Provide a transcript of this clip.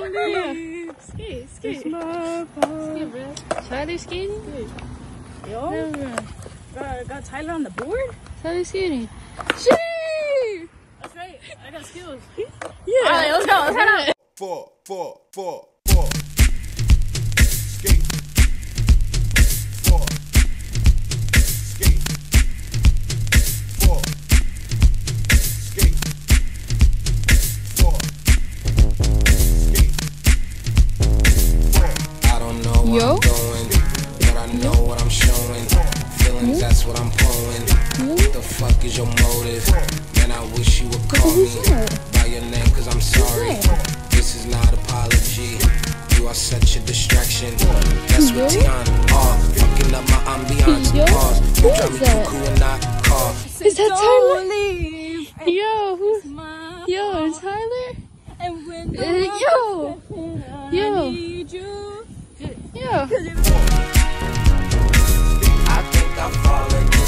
Yeah. Skate. Skate, bro. Tyler skating? Yo. Yeah, Got Tyler on the board? Tyler skating. Shit! That's right. I got skills. Yeah. Alright, let's go. Let's head out. 4, 4, 4, 4. Skate. 4. Skate. 4. Skate. 4. Skate. 4. I don't know what Yo. I'm doing, but I know what I'm showing. Feelings, that's what I'm pulling. What the fuck is your motive? Man, I wish you would call me by your name, cause I'm sorry. This is not apology. You are such a distraction. That's what Tiana are. Fucking up my ambiance. Pause. You drive me cuckoo and not call. Is that Tyler? Leave. Yo, who's... Smile. Yo, Tyler? And when Yo! I Yo! need you. Yo! I think I'm falling